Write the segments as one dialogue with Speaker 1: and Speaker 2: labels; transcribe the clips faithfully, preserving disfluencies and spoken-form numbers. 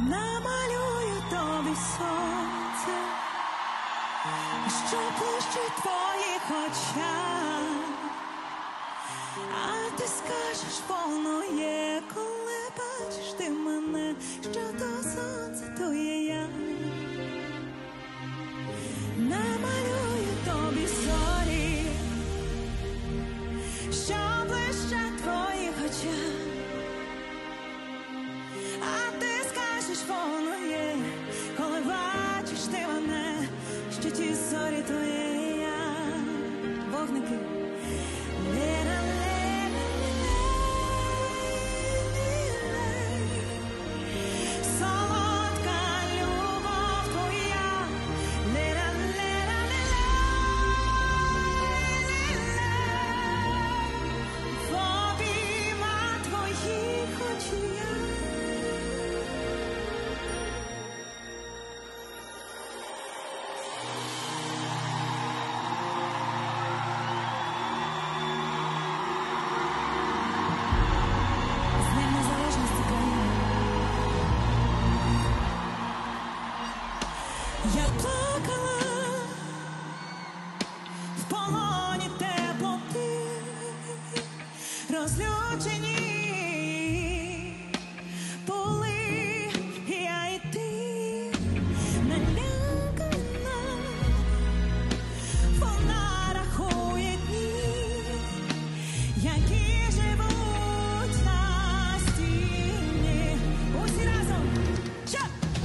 Speaker 1: намалюю тобі сонце, що блищить в твоїх очах, а ти скажеш, воно є, коли бачиш ти мене, що то сонце, то є я. Намалюю тобі зорі, що блищать в твоїх очах, а ти скажеш, воно є, коли бачиш ти мене, що ті зорі, то є я. Вогники. Я плакала в полоні теплоти, розлючені були я і ти, налякана, вона рахує дні, які живуть на стіні. Усі разом! Що?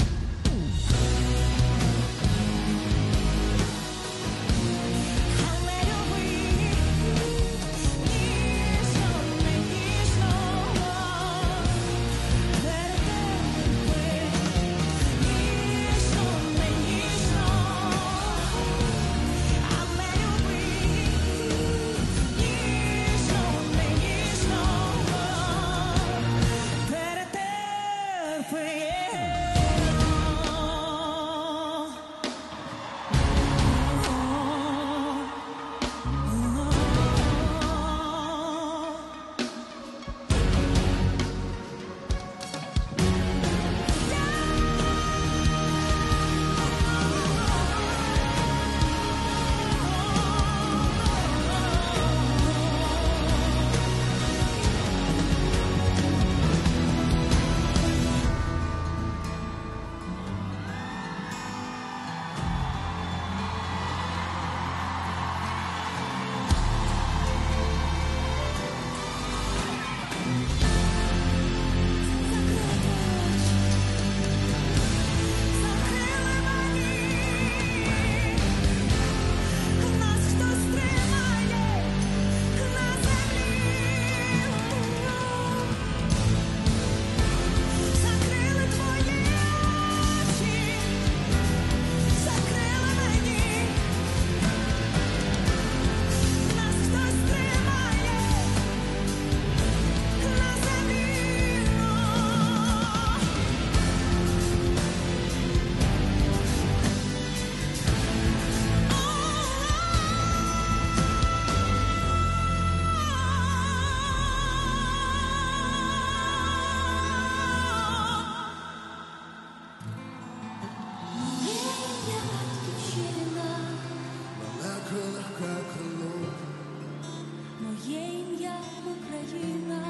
Speaker 1: Моє ім'я Україна,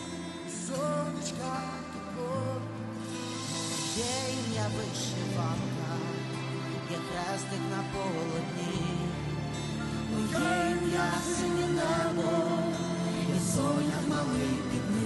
Speaker 2: сонечка тепло,
Speaker 3: моє ім'я вишиванка, є хрестик на полотні,
Speaker 2: моє ім'я синє небо, і сонях малий під ним.